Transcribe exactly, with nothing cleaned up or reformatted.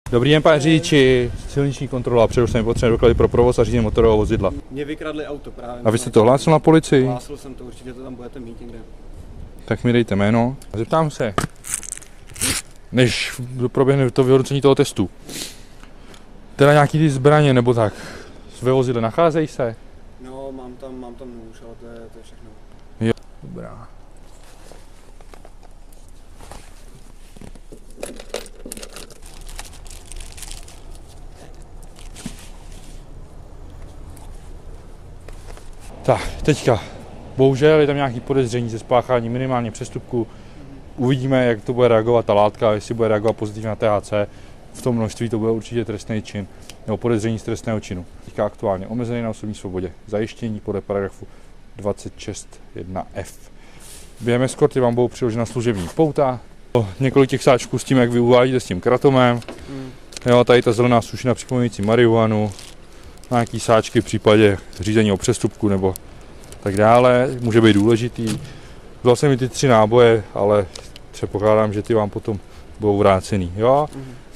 Dobrý den, pane řidiči, silniční kontrola, především potřebné doklady pro provoz a řízení motorového vozidla. Mě vykradli auto právě. A vy jste to hlásil na policii? Hlásil jsem to, určitě to tam budete mít někde. Tak mi dejte jméno. Zeptám se, než proběhne to vyhodnocení toho testu. Teda nějaký ty zbraně nebo tak, ve vozidle nacházejí se? No, mám tam, mám tam nůž, ale to je, to je všechno. Jo, dobrá. Tak, teďka, bohužel je tam nějaký podezření ze spáchání minimálně přestupku. Uvidíme, jak to bude reagovat ta látka, jestli bude reagovat pozitivně na T H C. V tom množství to bude určitě trestný čin, nebo podezření z trestného činu. Teďka aktuálně omezený na osobní svobodě. Zajištění podle paragrafu dvacet šest jedna F. Během eskorty vám budou přiložena služební pouta. Několik těch sáčků s tím, jak vy uvádíte s tím kratomem. Hmm. Jo, tady ta zelená sušina připomínající marihuanu. Nějaký sáčky v případě řízení o přestupku nebo tak dále, může být důležitý. Vzal jsem mi ty tři náboje, ale předpokládám, že ty vám potom budou vrácený, jo? Mm-hmm.